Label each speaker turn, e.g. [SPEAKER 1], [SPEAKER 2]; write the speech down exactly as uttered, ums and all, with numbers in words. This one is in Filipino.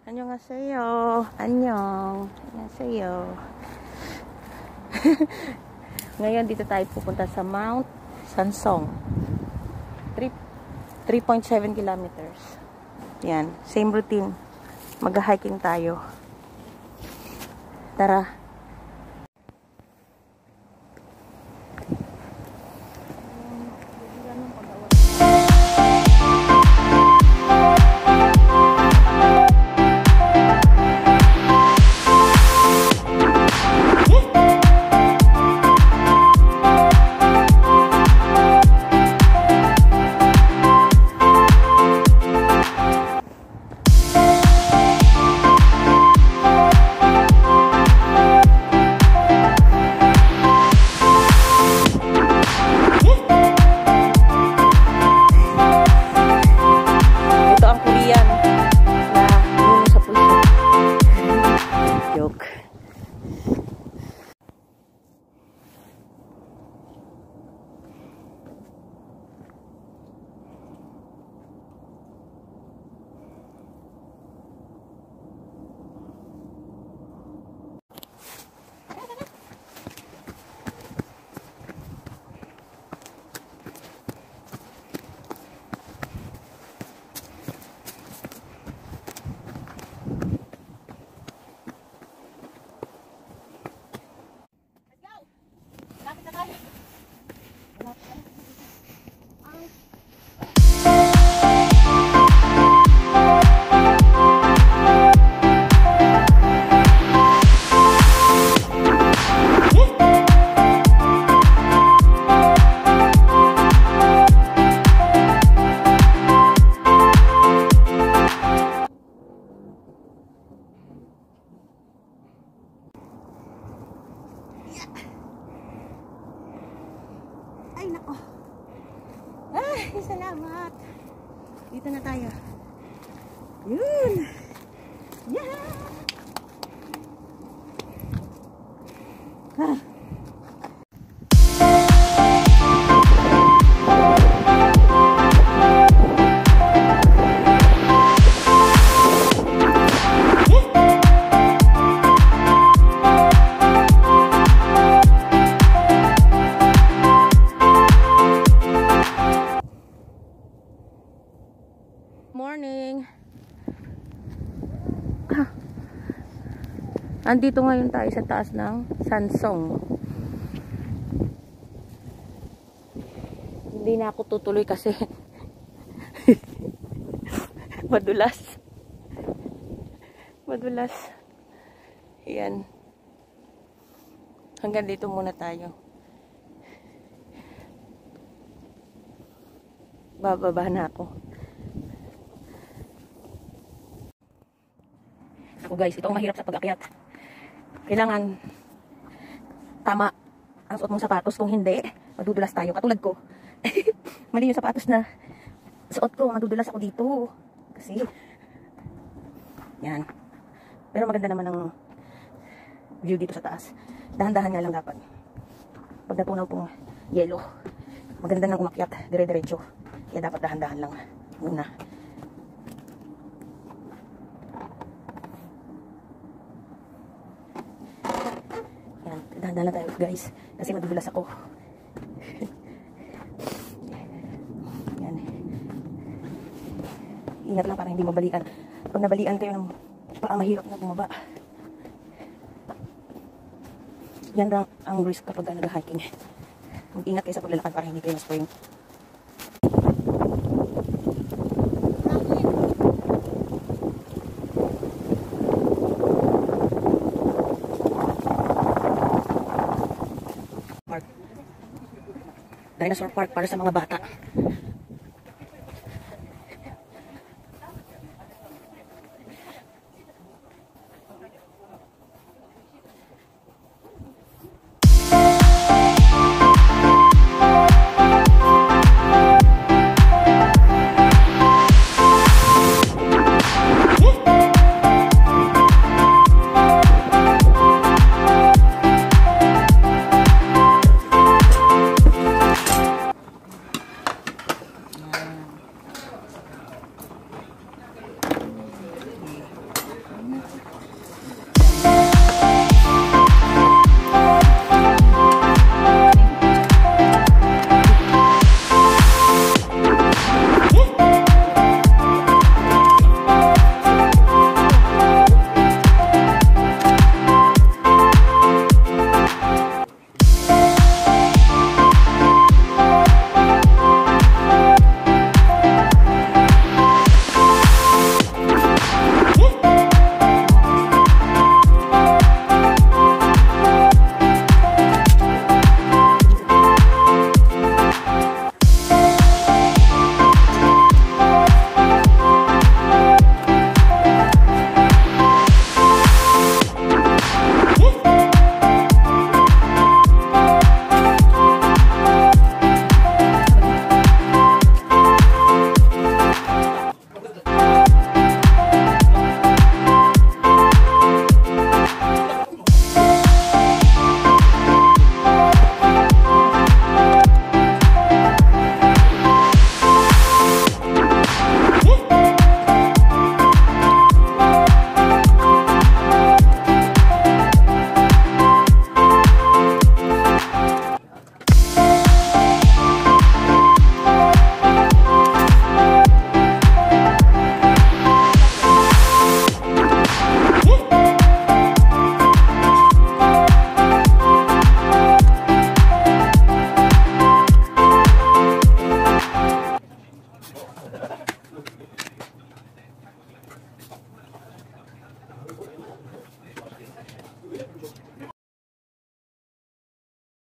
[SPEAKER 1] Annyeonghaseyo. Annyeong. Annyeonghaseyo. Ngayon dito tayo pupunta sa mount Sanseong. three point seven kilometers. Yan. Same routine. Mag-hiking tayo. Tara. Ay, nako. Ay, salamat. Dito na tayo. Yun. Yeah. Ah. Morning. Ah. Andito ngayon tayo sa taas ng Sanseong. Hindi na ako tutuloy kasi madulas. Madulas. Ayan. Hanggang dito muna tayo. Bababa na ako. Ako guys, ito ang mahirap sa pag-akyat. Kailangan tama ang suot mong sapatos. Kung hindi, madudulas tayo. Katulad ko. Mali yung sapatos na suot ko. Madudulas ako dito. Kasi, yan. Pero maganda naman ang view dito sa taas. Dahan-dahan nga lang dapat. Pag natunaw pong yelo, maganda nang umakyat. Dire-diretso. Kaya dapat dahan-dahan lang muna. Dahan-dahan tayo guys, kasi madudulas ako. Yan. Ingat lang para hindi mabalian. Pag nabalian kayo ng paa, mahirap na bumaba. Yan lang ang risk kapag nag-hiking. Mag-ingat kayo sa paglalakad para hindi kayo ma-sprain. Dinosaur Park para sa mga bata.